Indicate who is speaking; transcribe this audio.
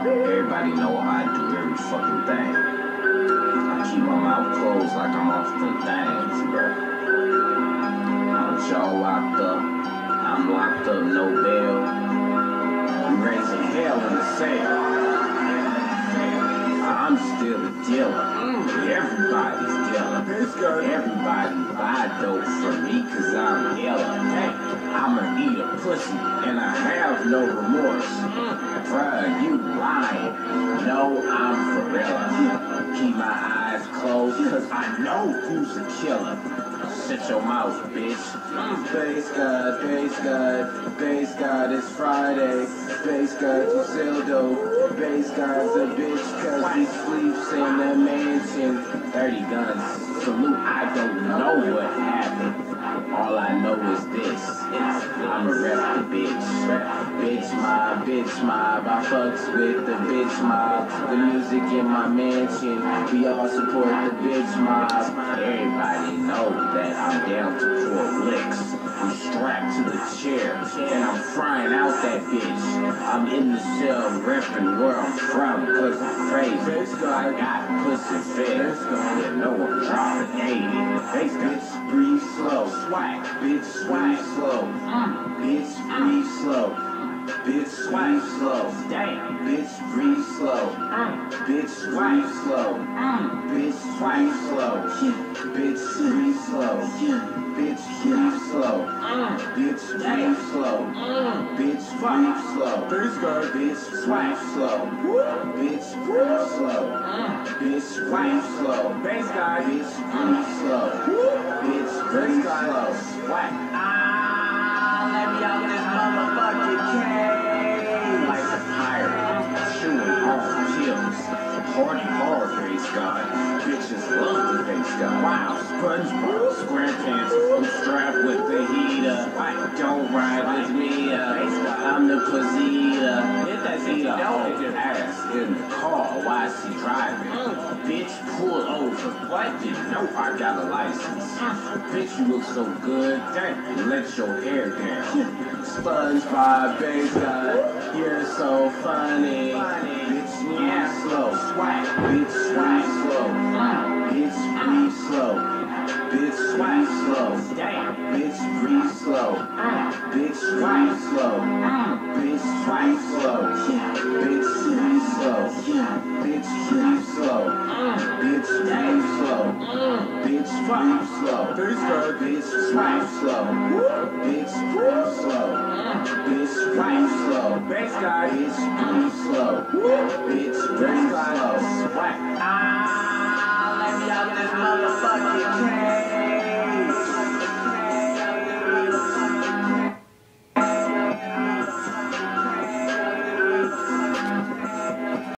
Speaker 1: Everybody know how I do every fucking thing. I keep my mouth closed like I'm off them things, bro. Y'all locked up. I'm locked up, no bail. I'm raising hell in the cell. I'm still a dealer. Everybody's dealer. Everybody buy dope from me cause I'm yellow. I'ma eat a pussy and I have no remorse. Bruh, you lying. No, I'm for real. Keep my eyes closed cause I know who's a killer. Shut your mouth, bitch. Bass God, it's Friday. Bass God, you sell dope. Bass God's a bitch cause he sleeps in a mansion. 30 guns, salute, I don't know what happened. All I know is this, I'ma rep the bitch. Bitch mob, I fucks with the bitch mob. The music in my mansion, we all support the bitch mob. Everybody know that I'm down to pour licks. I'm strapped to the chair, and I'm frying out that bitch. I'm in the cell repping where I'm from, cause I'm crazy. I got pussy fed, you know I'm dropping 80. Bitch, breathe slow. Swag, bitch, breathe slow. Bitch, breathe slow. Bitch, breathe slow. Damn. Bitch, breathe slow. Bitch, breathe slow. Bitch, breathe slow. Bitch, breathe slow. Bitch, breathe slow. Bitch, breathe slow. Bitch, breathe slow. Bitch, breathe slow. Bitch, breathe slow. Bitch, breathe slow. Bitch, breathe slow. Bitch, breathe slow. Let me out this motherfucking cage. Like a pirate, chewing on pills. Party hard, Bass God. Bitches love the Bass God. Wow, SpongeBob, SquarePants, I'm strapped with the heater. Don't ride with me, I'm the pussy eater. Eat a whole ass in the car while she driving. Bitch, pull over. What? Didn't know I got a license. Bitch, you look so good. Damn, let your hair down. SpongeBob, Bass God, you're so funny. Bitch, move slow. Swag. Bitch, breathe slow. Bitch, breathe slow. Bitch, breathe slow. Damn. Bitch, breathe slow. Bitch, breathe slow. Bitch, breathe slow. Bitch, breathe slow. Bitch, breathe slow. Bitch, breathe slow. Bitch, breathe slow. Bitch, breathe slow. Bitch, breathe slow. Bitch, breathe slow. Bitch, breathe slow. Bitch, breathe slow.